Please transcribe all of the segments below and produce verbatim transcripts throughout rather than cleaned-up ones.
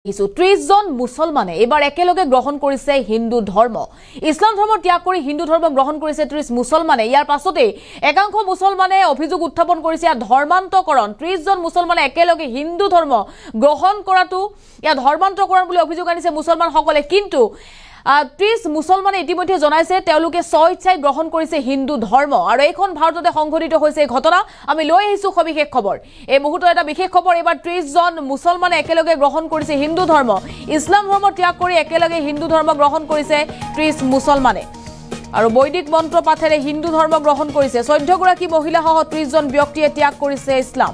ত্ৰিশ জন মুছলমানে এবাৰ একেলগে গ্ৰহণ কৰিছে হিন্দু ধৰ্ম ইছলাম ধৰ্ম ত্যাগ কৰি হিন্দু ধৰ্ম গ্ৰহণ কৰিছে ত্ৰিশ মুছলমানে ইয়াৰ পাছতে একাংশ মুছলমানে অভিযোগ উত্থাপন কৰিছে ধৰ্মান্তকৰণ ত্ৰিশ জন মুছলমানে একেলগে হিন্দু ধৰ্ম গ্ৰহণ কৰাটো ইয়া ধৰ্মান্তকৰণ বুলি অভিযোগ আনিছে মুছলমানসকলে কিন্তু ত্ৰিশ মুছলমানে ইতিমধ্যে জনাইছে তেওঁলোকে স্বইচ্ছাই গ্ৰহণ কৰিছে হিন্দু ধৰ্ম আৰু এইখন ভাৰততে সংঘটিত হৈছে এই ঘটনা আমি লৈ আহিছো সবিশেষ খবৰ এই মুহূৰ্তত এটা বিশেষ খবৰ এবাৰ ত্ৰিশ জন মুছলমানে একেলগে গ্ৰহণ কৰিছে হিন্দু ধৰ্ম ইছলাম ধৰ্ম ত্যাগ কৰি একেলগে হিন্দু ধৰ্ম গ্ৰহণ কৰিছে ত্ৰিশ মুছলমানে আৰু বৈদিক মন্ত্ৰ পাঠেৰে হিন্দু ধৰ্ম গ্ৰহণ কৰিছে চৈধ্য গৰাকী মহিলা সহ ত্ৰিশ জন ব্যক্তিয়ে ত্যাগ কৰিছে ইছলাম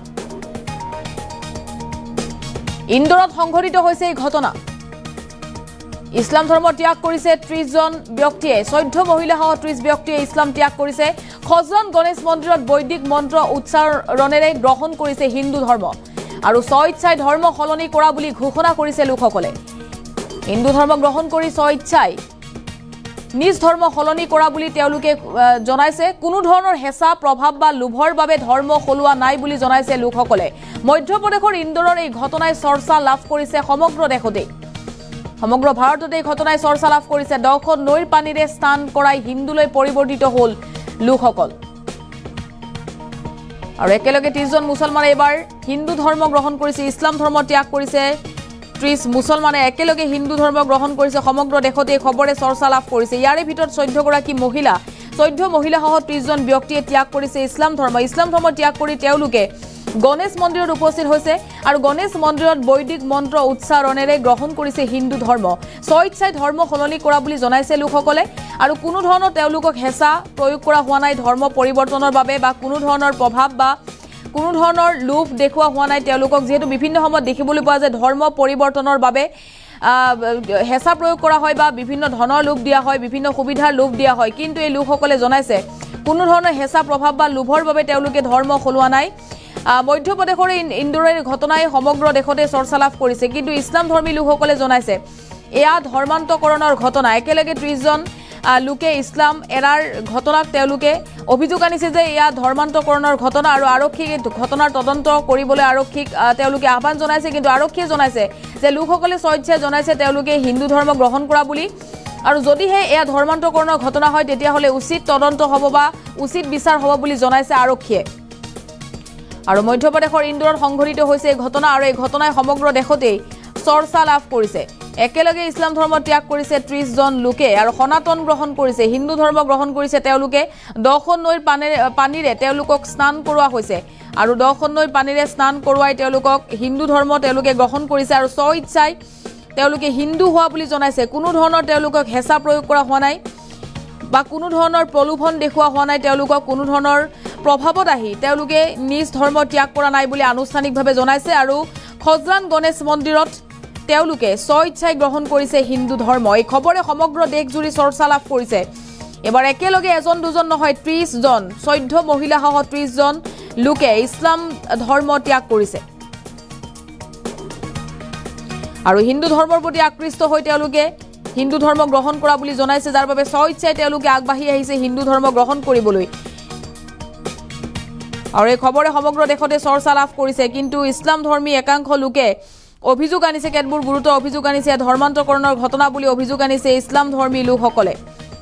ইন্দোৰত সংঘটিত হৈছে এই ঘটনা ইছলাম ধৰ্ম ত্যাগ কৰিছে ত্ৰিশ জন ব্যক্তিয়ে চৈধ্য মহিলা সহ ত্ৰিশ ব্যক্তিয়ে ইছলাম ত্যাগ কৰিছে খজৰান গণেশ মন্দিৰত বৈদিক মন্ত্ৰ উচ্চাৰণেৰে গ্ৰহণ কৰিছে হিন্দু ধৰ্ম আৰু স্বইচ্ছাই ধৰ্ম সলনি কৰা বুলি ঘোষণা কৰিছে লোকসকলে হিন্দু ধৰ্ম গ্ৰহণ কৰি স্বইচ্ছাই নিজ ধৰ্ম সলনি কৰা বুলি তেওঁলোকে জনাইছে কোনো ধৰণৰ হেঁচা প্ৰভাৱ বা লোভৰ বাবে ধৰ্ম সলোৱা নাই বুলি জনাইছে লোকসকলে মধ্যপ্ৰদেশৰ ইন্দোৰৰ এই ঘটনাই চৰ্চা লাভ কৰিছে সমগ্ৰ দেশতে সমগ্ৰ ভাৰততে এই ঘটনাই চৰ্চা লাভ কৰিছে দহখন নৈৰ পানীৰে স্নান কৰাই হিন্দুলৈ পৰিৱৰ্তিত হ'ল লোকসকল আৰু একেলগে ত্ৰিশ জন মুছলমানে এবাৰ হিন্দু ধৰ্ম গ্ৰহণ কৰিছে ইছলাম ধৰ্ম ত্যাগ কৰিছে ত্ৰিশ মুছলমানে একেলগে হিন্দু ধৰ্ম গ্ৰহণ কৰিছে সমগ্ৰ দেশতে এই খবৰে চৰ্চা লাভ কৰিছে ইয়াৰে ভিতৰত চৈধ্য গৰাকী মহিলা চৈধ্য মহিলা সহ ত্ৰিশ জন ব্যক্তিয়ে ত্যাগ কৰিছে ইছলাম ধৰ্ম ইছলাম ধৰ্ম ত্যাগ কৰি তেওঁলোকে গণেশ মন্দিৰত উপস্থিত হৈছে আৰু গণেশ মন্দিৰত বৈদিক মন্ত্ৰ উচ্চাৰণেৰে গ্ৰহণ কৰিছে হিন্দু ধৰ্ম স্বইচ্ছাই ধৰ্ম সলনি কৰা বুলি জনাইছে লোকসকলে আৰু কোনো ধৰণৰ তেওঁলোকক হেঁচা প্ৰয়োগ কৰা হোৱা নাই ধৰ্ম পৰিৱৰ্তনৰ বাবে বা কোনো ধৰণৰ প্ৰভাৱ বা কোনো ধৰণৰ লোভ দেখুওৱা হোৱা নাই তেওঁলোকক যেহেতু বিভিন্ন সময়ত দেখিবলৈ পোৱা যায় ধৰ্ম পৰিৱৰ্তনৰ বাবে হেঁচা প্ৰয়োগ কৰা হয় বা বিভিন্ন ধনৰ লোভ দিয়া হয় বিভিন্ন সুবিধাৰ লোভ দিয়া হয় কিন্তু এই লোকসকলে জনাইছে কোনো ধৰণৰ হেঁচা প্ৰভাৱ বা লোভৰ বাবে তেওঁলোকে ধৰ্ম সলোৱা নাই মধ্যপ্ৰদেশৰ ইন্দোৰৰ ঘটনাই সমগ্ৰ দেশতে চৰ্চা লাভ কৰিছে কিন্তু ইছলাম ধৰ্মী লোকসকলে জনাইছে এয়া ধৰ্মান্তকৰণৰ ঘটনা একেলগে ত্ৰিশ জন লোকে ইছলাম এৰাৰ ঘটনাক তেওঁলোকে অভিযোগ আনিছে যে এয়া ধৰ্মান্তকৰণৰ ঘটনা আৰু আৰক্ষীক ঘটনাৰ তদন্ত কৰিবলৈ আৰক্ষীক তেওঁলোকে আহ্বান জনাইছে কিন্তু আৰক্ষীয়ে জনাইছে যে লোকসকলে স্বইচ্ছাই জনাইছে তেওঁলোকে হিন্দু ধৰ্ম গ্ৰহণ কৰা বুলি আৰু যদিহে এয়া ধৰ্মান্তকৰণৰ ঘটনা হয় তেতিয়াহ'লে উচিত তদন্ত হ'ব বা উচিত বিচাৰ হ'ব বুলি জনাইছে আৰক্ষীয়ে আৰু মধ্যপ্ৰদেশৰ ইন্দোৰত সংঘটিত হৈছে এই ঘটনা আৰু এই ঘটনাই সমগ্ৰ দেশতে চৰ্চা লাভ কৰিছে একেলগে ইছলাম ধৰ্ম ত্যাগ কৰিছে ত্ৰিশ জন লোকে আৰু সনাতন গ্ৰহণ কৰিছে হিন্দু ধৰ্ম গ্ৰহণ কৰিছে তেওঁলোকে দহখন নৈৰ পানীৰে তেওঁলোকক স্নান কৰোৱা হৈছে আৰু দহখন নৈৰ পানীৰে স্নান কৰোৱাই তেওঁলোকক হিন্দু ধৰ্ম তেওঁলোকে গ্ৰহণ কৰিছে আৰু স্বইচ্ছাই তেওঁলোকে হিন্দু হোৱা বুলি জনাইছে কোনো ধৰণৰ তেওঁলোকক হেঁচা প্ৰয়োগ কৰা হোৱা নাই বা কোনো ধৰণৰ প্ৰলোভন দেখুওৱা হোৱা নাই তেওঁলোকক কোনো ধৰণৰ প্ৰভাৱত আহি তেওঁলোকে নিজ ধৰ্ম ত্যাগ কৰা নাই বুলি আনুষ্ঠানিকভাৱে জনাইছে আৰু খজৰান গণেশ মন্দিৰত তেওঁলোকে স্বইচ্ছাই গ্ৰহণ কৰিছে হিন্দু ধৰ্ম এই খবৰে সমগ্ৰ দেশজুৰি চৰ্চা লাভ কৰিছে এবাৰ একেলগে এজন দুজন নহয় ত্ৰিশ জন চৈধ্য মহিলা সহ ত্ৰিশ জন লোকে ইছলাম ধৰ্ম ত্যাগ কৰিছে আৰু হিন্দু ধৰ্মৰ প্ৰতি আকৃষ্ট হৈ তেওঁলোকে হিন্দু ধৰ্ম গ্ৰহণ কৰা বুলি জনাইছে যাৰ বাবে স্বইচ্ছাই তেওঁলোকে আগবাঢ়ি আহিছে হিন্দু ধৰ্ম গ্ৰহণ কৰিবলৈ আৰু এই খবৰে সমগ্ৰ দেশতে চৰ্চা লাভ কৰিছে কিন্তু ইছলাম ধৰ্মী একাংশ লোকে অভিযোগ আনিছে কেতবোৰ গুৰুতৰ অভিযোগ আনিছে ধৰ্মান্তকৰণৰ ঘটনা বুলি অভিযোগ আনিছে ইছলাম ধৰ্মী লোকসকলে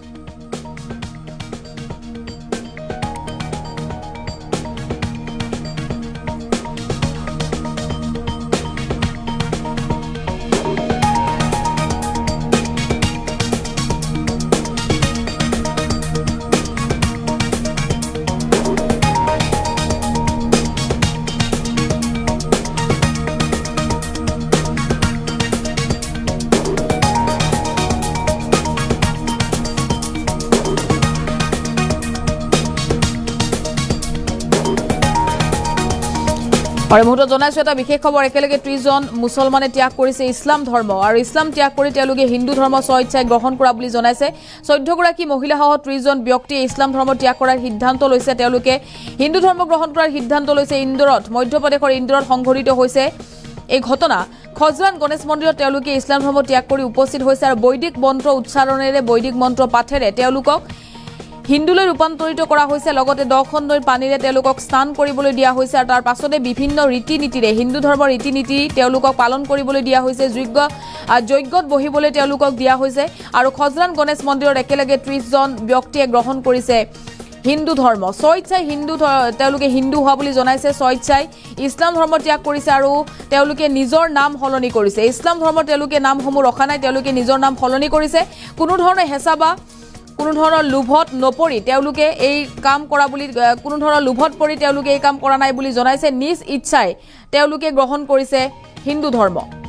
আৰু মুহূৰ্তত জনাইছো এটা বিশেষ খবৰ একেলগে ত্ৰিশ জন মুছলমানে ত্যাগ কৰিছে ইছলাম ধৰ্ম আৰু ইছলাম ত্যাগ কৰি তেওঁলোকে হিন্দু ধৰ্ম স্বইচ্ছাই গ্ৰহণ কৰা বুলি জনাইছে চৈধ্য গৰাকী মহিলা সহ ত্ৰিশ জন ব্যক্তিয়ে ইছলাম ধৰ্ম ত্যাগ কৰাৰ সিদ্ধান্ত লৈছে তেওঁলোকে হিন্দু ধৰ্ম গ্ৰহণ কৰাৰ সিদ্ধান্ত লৈছে ইন্দোৰত মধ্যপ্ৰদেশৰ ইন্দোৰত সংঘটিত হৈছে এই ঘটনা খজৰান গণেশ মন্দিৰত তেওঁলোকে ইছলাম ধৰ্ম ত্যাগ কৰি উপস্থিত হৈছে আৰু বৈদিক মন্ত্ৰ উচ্চাৰণেৰে বৈদিক মন্ত্ৰ পাঠেৰে তেওঁলোকক হিন্দুলৈ ৰূপান্তৰিত কৰা হৈছে লগতে দহখন নৈৰ পানীৰে তেওঁলোকক স্নান কৰিবলৈ দিয়া হৈছে আৰু তাৰ পাছতে বিভিন্ন ৰীতি নীতিৰে হিন্দু ধৰ্মৰ ৰীতি নীতি তেওঁলোকক পালন কৰিবলৈ দিয়া হৈছে যজ্ঞ যজ্ঞত বহিবলৈ তেওঁলোকক দিয়া হৈছে আৰু খজৰান গণেশ মন্দিৰত একেলগে ত্ৰিশ জন ব্যক্তিয়ে গ্ৰহণ কৰিছে হিন্দু ধৰ্ম স্বইচ্ছাই হিন্দু তেওঁলোকে হিন্দু হোৱা বুলি জনাইছে স্বইচ্ছাই ইছলাম ধৰ্ম ত্যাগ কৰিছে আৰু তেওঁলোকে নিজৰ নাম সলনি কৰিছে ইছলাম ধৰ্মৰ তেওঁলোকে নামসমূহ ৰখা নাই তেওঁলোকে নিজৰ নাম সলনি কৰিছে কোনো ধৰণৰ হেঁচা বা কোনো ধৰণৰ লোভত নপৰি তেওঁলোকে এই কাম কৰা বুলি কোনো ধৰণৰ লোভত পৰি তেওঁলোকে এই কাম কৰা নাই বুলি জনাইছে নিজ ইচ্ছাই তেওঁলোকে গ্ৰহণ কৰিছে হিন্দু ধৰ্ম